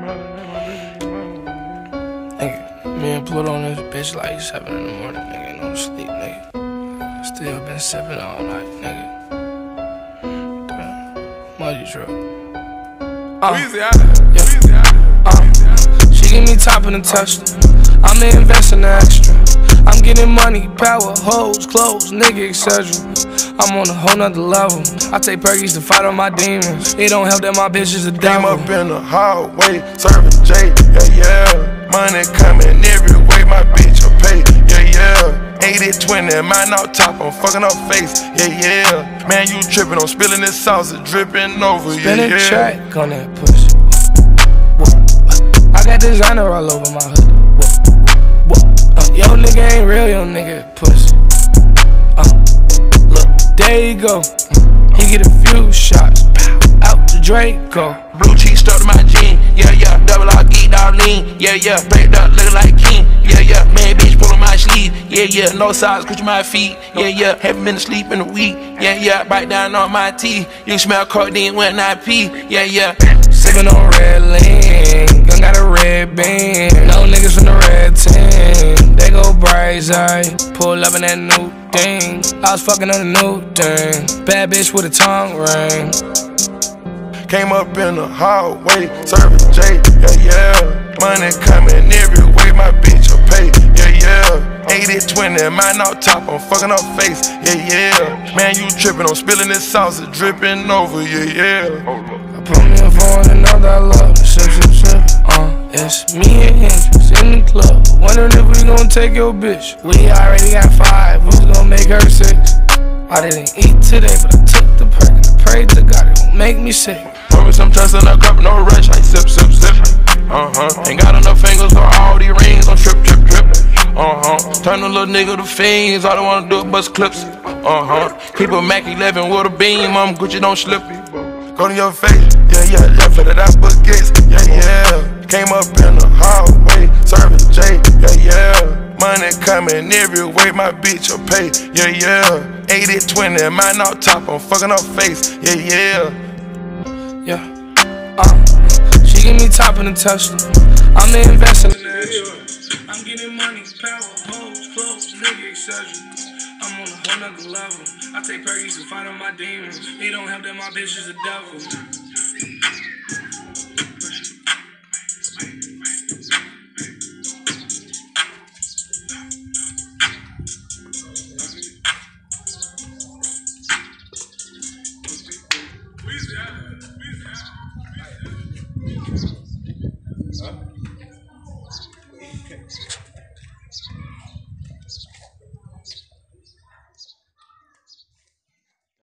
Nigga, me and Pluto on this bitch like 7 in the morning, nigga, ain't no sleep, nigga. Still been sipping all night, nigga. Damn, money truck. She give me top in the Tesla. I'm investing the extra. I'm getting money, power, hoes, clothes, nigga, etc. I'm on a whole nother level. I take perkies to fight on my demons. It don't help that my bitch is a devil. Came up in the hallway, serving J, yeah. Money coming every way, my bitch will pay, yeah. 80-20, mine out top, I'm fucking up face, yeah. Man, you tripping, I'm spilling this sauce, it's dripping over, Spin a track on that pussy. I got designer all over my hood. Yo nigga ain't real, yo nigga pussy. Look, there you go. He get a few shots. Out to Draco. Blue cheese stuck to my jean. Yeah. Double R, geeked out lean. Yeah. Baked up looking like king. Yeah. Man, bitch, pull on my sleeve. Yeah. No size, cushion my feet. Yeah. Haven't been asleep in a week. Yeah. Bite down on my teeth. You smell codeine when I pee. Yeah. Sippin' on red lean. Gun got a red beam. No niggas from the red team. They go bright eye. Pull up in that new thing. I was fucking on a new thing. Bad bitch with a tongue ring. Came up in the hallway, serving J, yeah. Money coming every way, my bitch will pay, yeah. 80-20, mine out top, I'm fucking up face, yeah. Man, you tripping, I'm spilling this sauce, it's dripping over, yeah. I put me in for another, I love the sip. It's me and Hendrix in the club. Wondering if we gon' take your bitch. We already got 5, who's gon' make her 6? I didn't eat today, but I took the perk and I prayed to God it won't make me sick. Pour me some trust in a cup, no rush, like sip. Ain't got enough fingers for all these rings, I'm trip. Turn the little nigga to fiends, all I wanna do is bust clips. Keep a Mac 11 with a beam, I'm Gucci, don't slip. Go to your face, yeah. Left for that baguettes, yeah. Came up in the hallway, serving J, yeah. Money coming every way, my bitch will pay, yeah. 80-20, mine out top, I'm fucking up face, yeah. She give me top in the Tesla. I'm investing in the extra. I'm getting money, power, hoes, clothes, nigga, etc. I'm on a whole nother level. I take perkies to fight on my demons. It don't help that my bitch is a devil. Huh?